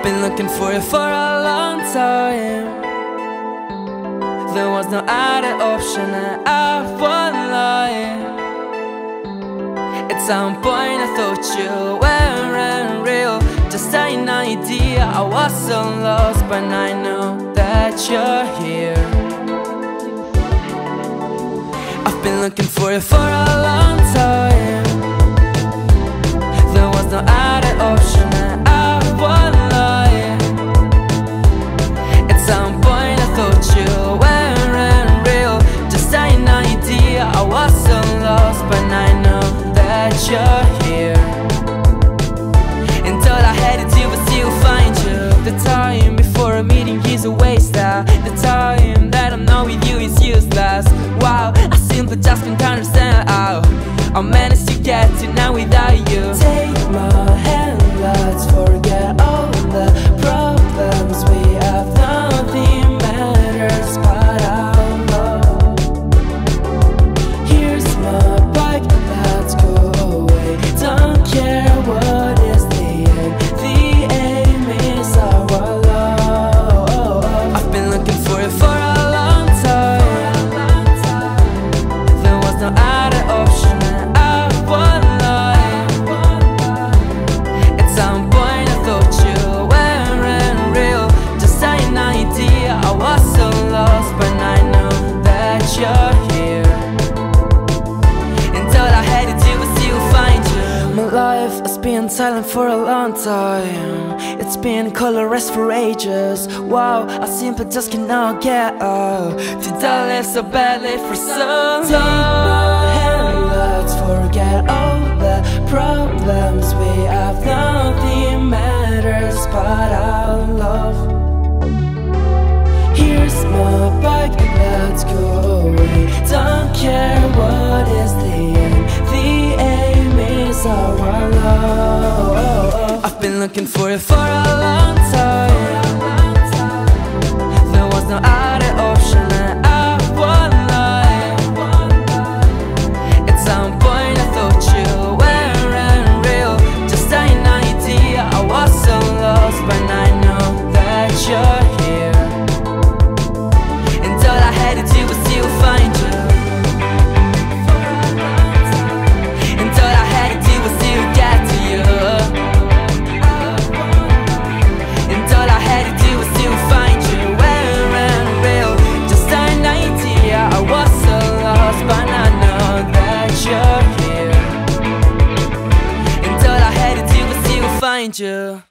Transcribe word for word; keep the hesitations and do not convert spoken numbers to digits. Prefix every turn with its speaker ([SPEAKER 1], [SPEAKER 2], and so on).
[SPEAKER 1] I've been looking for you for a long time. There was no other option and I won't lie. At some point I thought you weren't real, just an idea. I was so lost, but I know that you're here. I've been looking for you for a long time. There was no other option and I won't lie. At some point I thought you weren't real, just an idea. I was so lost, but I know that you're here. And all I had to do was to find you. The time before a meeting is a waste now. The time that I'm not with you is useless. Wow, I simply just can't understand how I managed to get to now without you.
[SPEAKER 2] Take my hand, let's forget all the problems we have. Nothing matters but our love. Here's my bike, let's go away. Don't care what is the end, the aim is our love.
[SPEAKER 1] I've been looking for you for a long time. There was no other option and I won't lie. At some point I thought you weren't real, just an idea. I was so lost, but I know that you're here. And all I had to do was to find you.
[SPEAKER 2] My life has been silent for a long time. It's been colorless for ages. Wow, I simply just cannot get out.
[SPEAKER 1] Did I live so badly for so
[SPEAKER 2] Take my hand,
[SPEAKER 1] long?
[SPEAKER 2] let's forget all the problems we have. Nothing matters but our love. Here's my bike, let's go away. Don't care what is the end, the aim is our love.
[SPEAKER 1] I've been looking for you for a long time. There was no other option and I won't lie. At some point I thought you weren't real, just an idea. I was so lost, but I know that you're here. And all I had to do was to find you. And all I had to do was to get to you. And all I had to do was to find you. Weren't real, just an idea. I was so lost, but I know that you're here. And all I had to do was to find you.